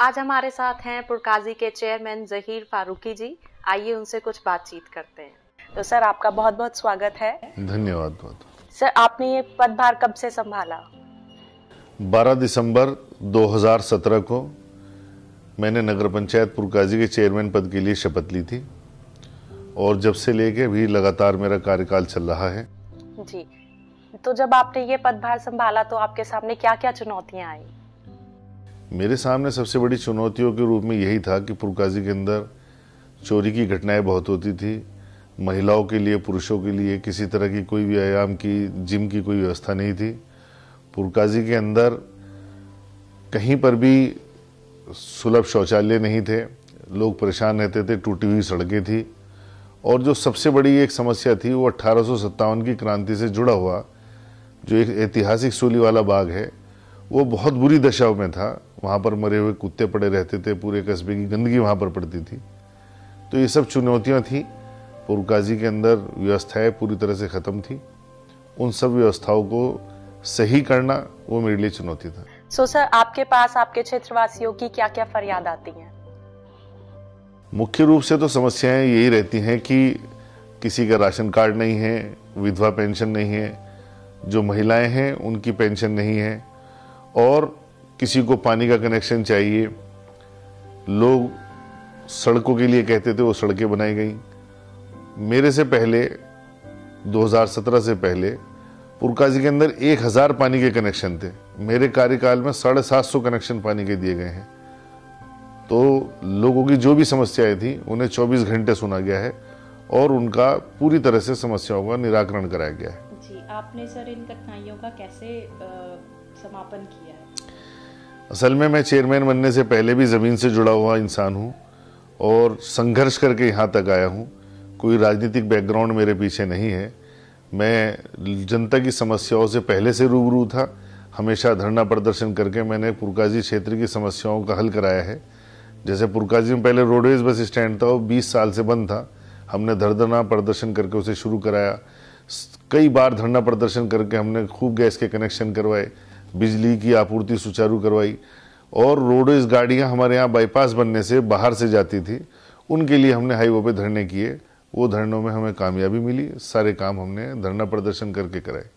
आज हमारे साथ हैं पुरकाजी के चेयरमैन जहीर फारूकी जी। आइए उनसे कुछ बातचीत करते हैं। तो सर, आपका बहुत बहुत स्वागत है। धन्यवाद। सर, आपने ये पदभार कब से संभाला? 12 दिसंबर 2017 को मैंने नगर पंचायत पुरकाजी के चेयरमैन पद के लिए शपथ ली थी और जब से लेके भी लगातार मेरा कार्यकाल चल रहा है। जी, तो जब आपने ये पदभार संभाला तो आपके सामने क्या क्या चुनौतियां आई? मेरे सामने सबसे बड़ी चुनौतियों के रूप में यही था कि पुरकाजी के अंदर चोरी की घटनाएं बहुत होती थी। महिलाओं के लिए, पुरुषों के लिए किसी तरह की कोई व्यायाम की, जिम की कोई व्यवस्था नहीं थी। पुरकाजी के अंदर कहीं पर भी सुलभ शौचालय नहीं थे, लोग परेशान रहते थे, टूटी हुई सड़कें थी। और जो सबसे बड़ी एक समस्या थी वो 1857 की क्रांति से जुड़ा हुआ जो एक ऐतिहासिक सूलीवाला बाग है, वो बहुत बुरी दशा में था। वहाँ पर मरे हुए कुत्ते पड़े रहते थे, पूरे कस्बे की गंदगी वहाँ पर पड़ती थी। तो ये सब चुनौतियाँ थी। पुरकाजी के अंदर व्यवस्थाएं पूरी तरह से ख़त्म थी। उन सब व्यवस्थाओं को सही करना वो मेरे लिए चुनौती था। सो सर, आपके पास आपके क्षेत्रवासियों की क्या क्या फरियाद आती हैं? मुख्य रूप से तो समस्याएं यही रहती हैं कि किसी का राशन कार्ड नहीं है, विधवा पेंशन नहीं है, जो महिलाएं हैं उनकी पेंशन नहीं है, और किसी को पानी का कनेक्शन चाहिए। लोग सड़कों के लिए कहते थे, वो सड़कें बनाई गई। मेरे से पहले 2017 से पहले पुरकाजी के अंदर 1000 पानी के कनेक्शन थे। मेरे कार्यकाल में 750 कनेक्शन पानी के दिए गए हैं। तो लोगों की जो भी समस्याएं थी उन्हें 24 घंटे सुना गया है और उनका पूरी तरह से समस्याओं का निराकरण कराया गया है। जी, आपने सर इन कठिनाइयों का कैसे समापन किया है? असल में मैं चेयरमैन बनने से पहले भी ज़मीन से जुड़ा हुआ इंसान हूँ और संघर्ष करके यहाँ तक आया हूँ। कोई राजनीतिक बैकग्राउंड मेरे पीछे नहीं है। मैं जनता की समस्याओं से पहले से रूबरू था। हमेशा धरना प्रदर्शन करके मैंने पुरकाजी क्षेत्र की समस्याओं का हल कराया है। जैसे पुरकाजी में पहले रोडवेज बस स्टैंड था, वो 20 साल से बंद था। हमने धरना प्रदर्शन करके उसे शुरू कराया। कई बार धरना प्रदर्शन करके हमने खूब गैस के कनेक्शन करवाए, बिजली की आपूर्ति सुचारू करवाई, और रोडवेज गाड़ियां हमारे यहाँ बाईपास बनने से बाहर से जाती थी, उनके लिए हमने हाईवे पे धरने किए। वो धरनों में हमें कामयाबी मिली। सारे काम हमने धरना प्रदर्शन करके कराए।